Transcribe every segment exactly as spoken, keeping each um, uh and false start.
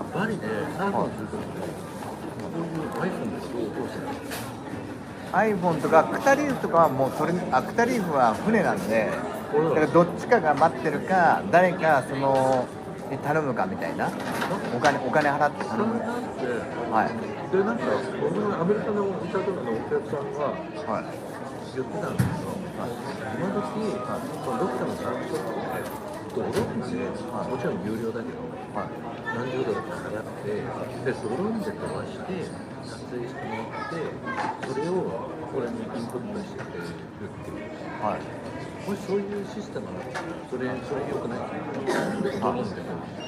バリでサーフィンするときに、こういう iPhone でどうどうしてるの？ iPhone とかクタリーフとかはもうそれあクタリーフは船なんで、だからどっちかが待ってるか誰かそのに頼むかみたいな、お金お金払って頼む。はい。 でなんか僕のアメリカのいたところのお客さんがはい言ってたんですけど、今時そのどっかのサーフショップでドローンで、もちろん有料だけど、 はい、 何十ドルか払って、でドローンで飛ばして撮影してもらって、それをこれにインプットしてくれるっていう。 はい。 もしそういうシステムがあったら、それそれ良くない？ドローンで。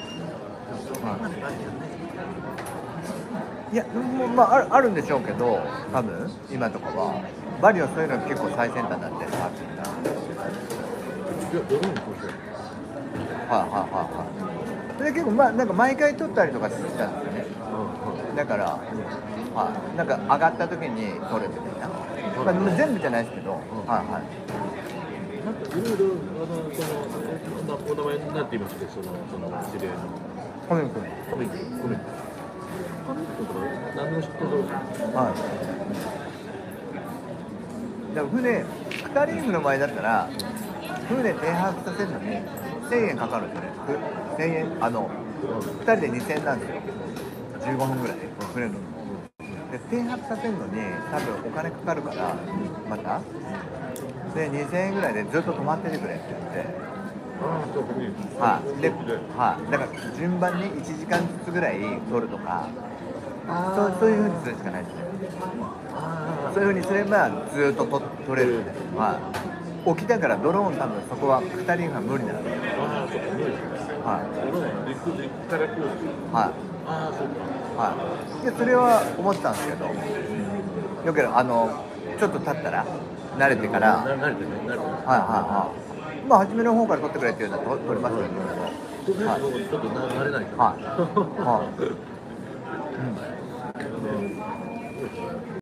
いや、もうまあ、ある、あるんでしょうけど、多分今とかはバリはそういうの結構最先端なんで、サーフィンが。 いや、ドローンこそ。 はいはいはいはい。で結構まあなんか毎回撮ったりとかしてたんですよね。だから、はい、なんか上がった時に撮るみたいな。まあ全部じゃないですけど、はいはい。 なんかいろいろあのそのお名前になっていますけど、そのその知り合いの。 コミック。 コミックコミック。コミックとか何の知ってる？ はい。だから船クタリーフの場合だったら船停泊させるのにせんえんかかるんですよね。せんえんあのふたりでにせんえんなんですよ。じゅうごふんぐらい船の。で停泊させるのに多分お金かかるからまたでにせんえんぐらいでずっと泊まっててくれって言って。はい、で、はい、だから順番にいちじかんずつぐらい取るとか、そうそういう風にするしかないですね。そういう風にすればずっとと取れるんで、はい。起きたからドローン多分そこはふたりは無理なんで。 ああ、そっか、無理ですね。はい。ドローン陸陸から来る。はい。ああ、そっか。 はい。でそれは思ってたんですけど、よければあのちょっと経ったら慣れてから、 慣れてね、慣れてね。 はいはいはい。まあ初めの方から取ってくれっていうのは取りますけど、 はい、ちょっと慣れないから。 はい。はい。うん。